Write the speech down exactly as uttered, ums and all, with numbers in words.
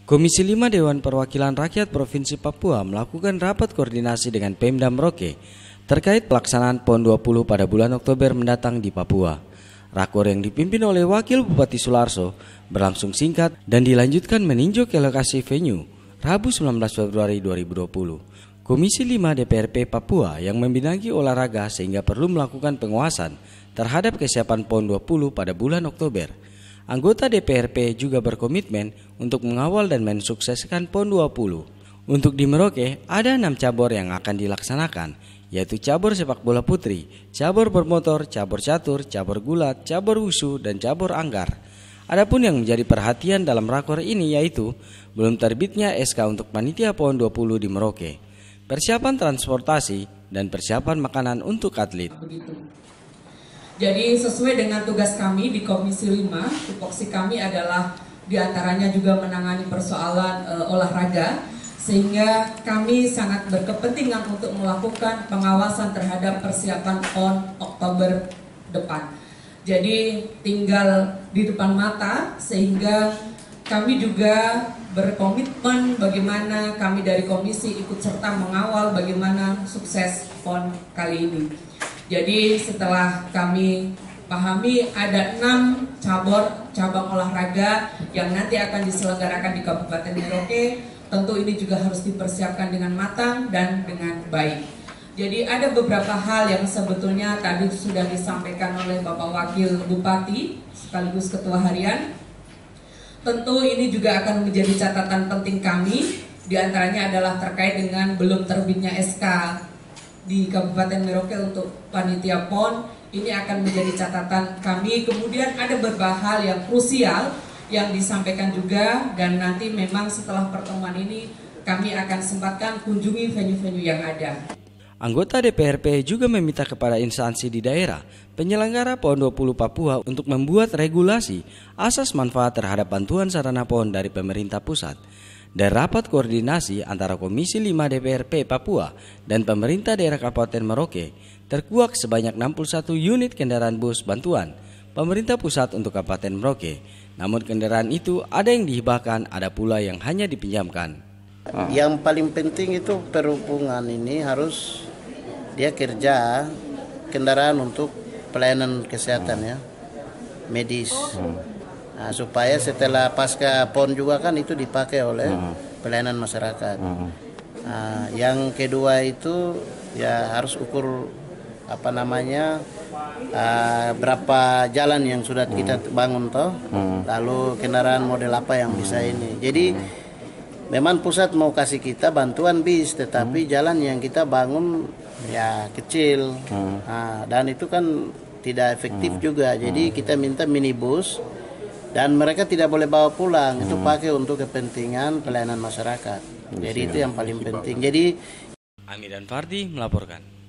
Komisi lima Dewan Perwakilan Rakyat Provinsi Papua melakukan rapat koordinasi dengan Pemda Merauke terkait pelaksanaan PON dua puluh pada bulan Oktober mendatang di Papua. Rakor yang dipimpin oleh Wakil Bupati Sularso berlangsung singkat dan dilanjutkan meninjau ke lokasi venue Rabu sembilan belas Februari dua ribu dua puluh. Komisi lima D P R P Papua yang membinangi olahraga sehingga perlu melakukan penguasaan terhadap kesiapan PON dua puluh pada bulan Oktober. Anggota D P R P juga berkomitmen untuk mengawal dan mensukseskan PON dua puluh. Untuk di Merauke, ada enam cabur yang akan dilaksanakan, yaitu cabur sepak bola putri, cabur bermotor, cabur catur, cabur gulat, cabur wusu, dan cabur anggar. Adapun yang menjadi perhatian dalam rakor ini yaitu belum terbitnya S K untuk panitia PON dua puluh di Merauke, persiapan transportasi, dan persiapan makanan untuk atlet. Jadi sesuai dengan tugas kami di Komisi lima, tupoksi kami adalah diantaranya juga menangani persoalan e, olahraga, sehingga kami sangat berkepentingan untuk melakukan pengawasan terhadap persiapan PON Oktober depan. Jadi tinggal di depan mata, sehingga kami juga berkomitmen bagaimana kami dari komisi ikut serta mengawal bagaimana sukses PON kali ini. Jadi setelah kami pahami ada enam cabur cabang olahraga yang nanti akan diselenggarakan di Kabupaten Merauke, tentu ini juga harus dipersiapkan dengan matang dan dengan baik. Jadi ada beberapa hal yang sebetulnya tadi sudah disampaikan oleh Bapak Wakil Bupati sekaligus Ketua Harian. Tentu ini juga akan menjadi catatan penting kami, diantaranya adalah terkait dengan belum terbitnya S K di Kabupaten Merauke untuk panitia PON. Ini akan menjadi catatan kami. Kemudian ada beberapa hal yang krusial yang disampaikan juga, dan nanti memang setelah pertemuan ini kami akan sempatkan kunjungi venue-venue yang ada. Anggota D P R P juga meminta kepada instansi di daerah penyelenggara PON dua puluh Papua untuk membuat regulasi asas manfaat terhadap bantuan sarana PON dari pemerintah pusat. Dan rapat koordinasi antara Komisi lima D P R P Papua dan pemerintah daerah Kabupaten Merauke terkuak sebanyak enam puluh satu unit kendaraan bus bantuan pemerintah pusat untuk Kabupaten Merauke. Namun kendaraan itu ada yang dihibahkan, ada pula yang hanya dipinjamkan. Yang paling penting itu perhubungan ini harus dia kerja kendaraan untuk pelayanan kesehatan ya, medis. Nah, supaya setelah pasca PON juga kan itu dipakai oleh pelayanan masyarakat. Nah, yang kedua itu ya harus ukur apa namanya uh, berapa jalan yang sudah kita bangun toh, lalu kendaraan model apa yang bisa ini. Jadi memang pusat mau kasih kita bantuan bis, tetapi jalan yang kita bangun ya kecil, nah, dan itu kan tidak efektif juga. Jadi kita minta minibus. Dan mereka tidak boleh bawa pulang, hmm. itu pakai untuk kepentingan pelayanan masyarakat. Jadi itu yang paling penting. Jadi Ami dan Fardi melaporkan.